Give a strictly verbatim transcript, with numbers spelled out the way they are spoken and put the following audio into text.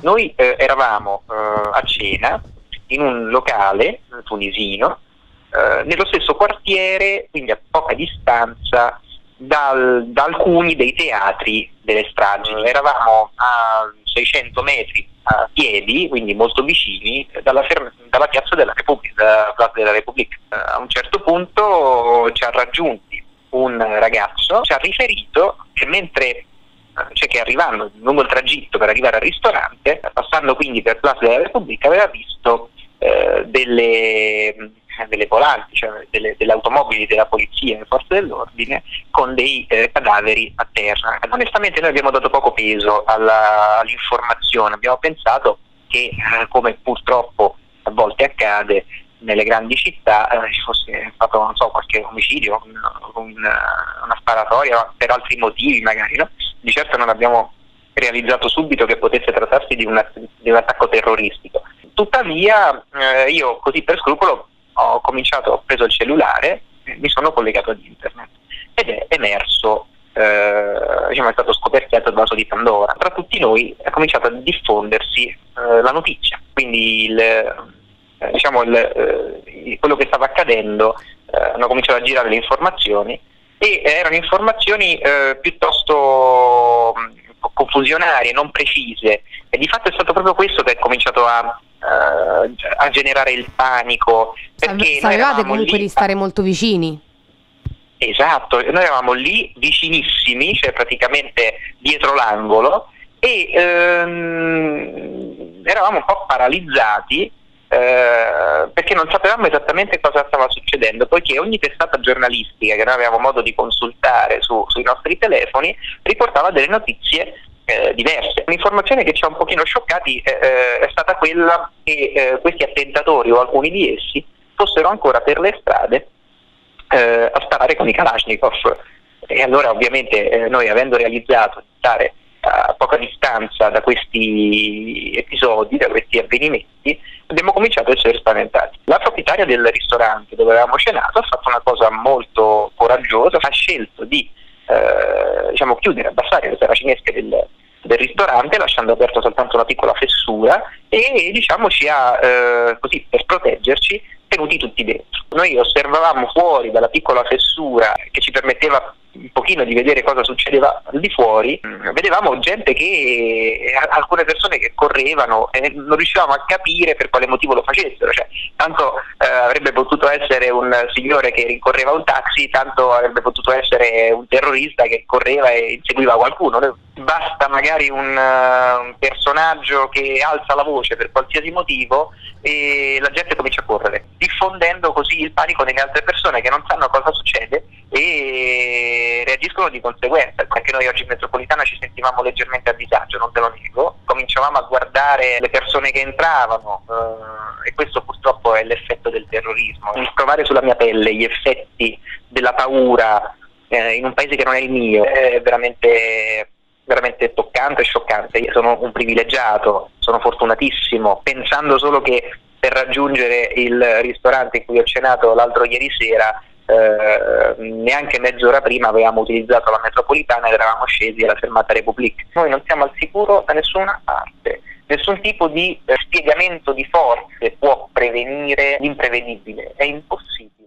Noi eh, eravamo eh, a cena in un locale tunisino, eh, nello stesso quartiere, quindi a poca distanza dal, da alcuni dei teatri delle stragi. Eravamo a seicento metri a piedi, quindi molto vicini, dalla, dalla piazza della Repubblica, dalla Plaza della Repubblica. A un certo punto ci ha raggiunti un ragazzo, ci ha riferito che mentre cioè che arrivando lungo il tragitto per arrivare al ristorante, passando quindi per Plaza della Repubblica, aveva visto eh, delle, delle volanti, cioè delle, delle automobili della polizia e delle forze dell'ordine con dei eh, cadaveri a terra. Onestamente noi abbiamo dato poco peso alla, all'informazione, abbiamo pensato che eh, come purtroppo a volte accade nelle grandi città, eh, ci fosse stato, non so, qualche omicidio, un, un, una sparatoria per altri motivi magari, no? Di certo non abbiamo realizzato subito che potesse trattarsi di un, di un attacco terroristico. Tuttavia eh, io così per scrupolo ho cominciato, ho preso il cellulare e mi sono collegato ad internet ed è emerso, eh, diciamo è stato scoperchiato il vaso di Pandora. Tra tutti noi è cominciato a diffondersi eh, la notizia, quindi il, eh, diciamo il, eh, quello che stava accadendo, eh, hanno cominciato a girare le informazioni e erano informazioni eh, piuttosto mh, confusionarie, non precise, e di fatto è stato proprio questo che è cominciato a, uh, a generare il panico, perché sapevate comunque lì di stare molto vicini. Esatto, noi eravamo lì vicinissimi, cioè praticamente dietro l'angolo, e ehm, eravamo un po' paralizzati Eh, perché non sapevamo esattamente cosa stava succedendo, poiché ogni testata giornalistica che noi avevamo modo di consultare su, sui nostri telefoni riportava delle notizie eh, diverse. Un'informazione che ci ha un pochino scioccati eh, è stata quella che eh, questi attentatori o alcuni di essi fossero ancora per le strade eh, a sparare con i Kalashnikov, e allora ovviamente eh, noi, avendo realizzato di stare a poca distanza da questi episodi, da questi avvenimenti, abbiamo cominciato a essere spaventati. La proprietaria del ristorante dove avevamo cenato ha fatto una cosa molto coraggiosa, ha scelto di eh, diciamo chiudere, abbassare le saracinesche del, del ristorante, lasciando aperto soltanto una piccola fessura, e diciamo ci ha, eh, così per proteggerci, tenuti tutti dentro. Noi osservavamo fuori dalla piccola fessura che ci permetteva un pochino di vedere cosa succedeva al di fuori, vedevamo gente che, alcune persone che correvano e non riuscivamo a capire per quale motivo lo facessero, cioè tanto eh, avrebbe potuto essere un signore che rincorreva un taxi, tanto avrebbe potuto essere un terrorista che correva e inseguiva qualcuno. Basta magari un, uh, un personaggio che alza la voce per qualsiasi motivo e la gente comincia a correre, diffondendo così il panico nelle altre persone che non sanno cosa succede e reagiscono di conseguenza. Anche noi oggi in metropolitana ci sentivamo leggermente a disagio, non te lo nego, cominciavamo a guardare le persone che entravano eh, e questo purtroppo è l'effetto del terrorismo. Provare sulla mia pelle gli effetti della paura eh, in un paese che non è il mio è veramente veramente toccante e scioccante. Io sono un privilegiato, sono fortunatissimo, pensando solo che per raggiungere il ristorante in cui ho cenato l'altro ieri sera eh, neanche mezz'ora prima avevamo utilizzato la metropolitana ed eravamo scesi alla fermata Repubblica. Noi non siamo al sicuro da nessuna parte, nessun tipo di eh, spiegamento di forze può prevenire l'imprevedibile, è impossibile.